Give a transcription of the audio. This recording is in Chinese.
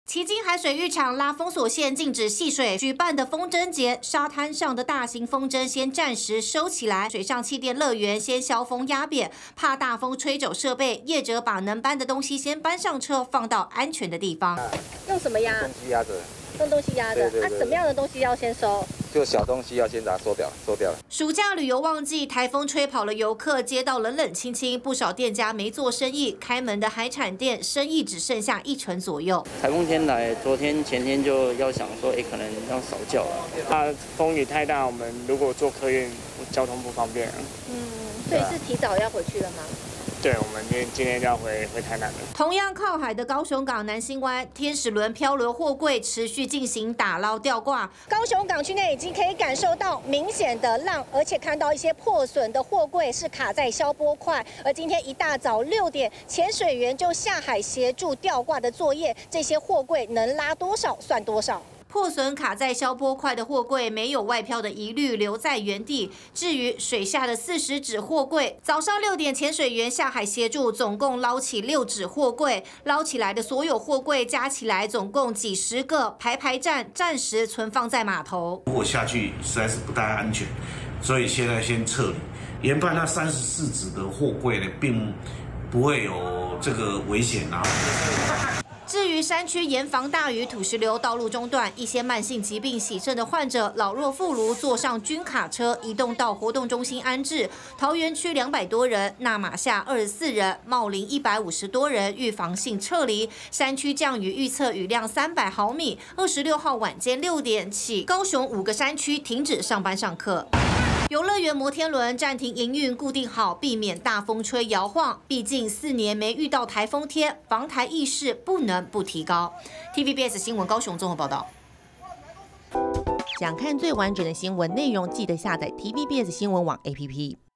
旗津海水浴场拉封锁线，禁止戏水举办的风筝节，沙滩上的大型风筝先暂时收起来。水上气垫乐园先消风压扁，怕大风吹走设备，业者把能搬的东西先搬上车，放到安全的地方。 用什么压？ 东西压着。 用东西压着。 对。 什么样的东西要先收？ 就小东西要先把它收掉了。 暑假旅游旺季，台风吹跑了游客，街道冷冷清清，不少店家没做生意。开门的海产店生意只剩下1成左右。 台风天来，昨天前天就要想说，可能要少叫了。 怕风雨太大，我们如果做客运，交通不方便。 所以是提早要回去了吗？ 对，我们今天就要回台南了。 同样靠海的高雄港南星湾，天使轮漂流货柜持续进行打捞吊挂。 高雄港区内已经可以感受到明显的浪，而且看到一些破损的货柜是卡在消波块。而今天一大早6点，潜水员就下海协助吊挂的作业，这些货柜能拉多少算多少。 破损卡在消波块的货柜没有外漂的疑虑，留在原地。至于水下的40纸货柜，早上6点潜水员下海协助，总共捞起6纸货柜。捞起来的所有货柜加起来总共几十个，排站暂时存放在码头。 如果下去实在是不太安全，所以现在先撤离。研判那34纸的货柜呢，并不会有这个危险啊。 至于山区严防大雨、土石流、道路中断，一些慢性疾病喜症的患者、老弱妇孺坐上军卡车，移动到活动中心安置。桃园区200多人，那马夏24人，茂林150多人预防性撤离。山区降雨预测雨量300毫米。26号晚间6点起，高雄5个山区停止上班上课。游乐园摩天轮暂停营运，固定好，避免大风吹摇晃。毕竟4年没遇到台风天，防台意识不能不提高。TVBS 新闻高雄综合报道。 想看最完整的新闻内容，记得下载 TVBS 新闻网 APP。